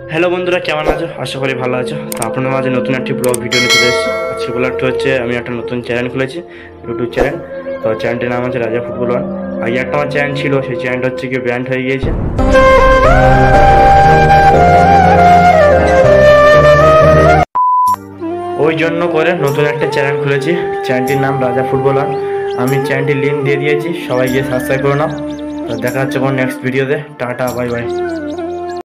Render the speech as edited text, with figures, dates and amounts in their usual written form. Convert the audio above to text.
Hello বন্ধুরা, কেমন আছো? আশা করি ভালো আছো। তো আপনাদের মাঝে নতুন একটি ব্লগ ভিডিও নিয়ে চলে এসেছি। আজকে ব্লগটা হচ্ছে আমি একটা নতুন চ্যানেল খুলেছি, ইউটিউব চ্যানেল। তো চ্যানেলটির নাম হচ্ছে রাজা ফুটবল। আগে একটা আমার চ্যানেল ছিল, সেই চ্যানেলটা হচ্ছে কি ব্যান্ড হয়ে গিয়েছে। ওই জন্য করে নতুন একটা চ্যানেল খুলেছি, চ্যানেলটির নাম রাজা ফুটবলার। আমি চ্যানেলটির লিঙ্ক দিয়ে দিয়েছি, সবাই গিয়ে সাবস্ক্রাইব করে নাও। তো দেখা হচ্ছে কোনো নেক্সট ভিডিওতে। Tata, bye by.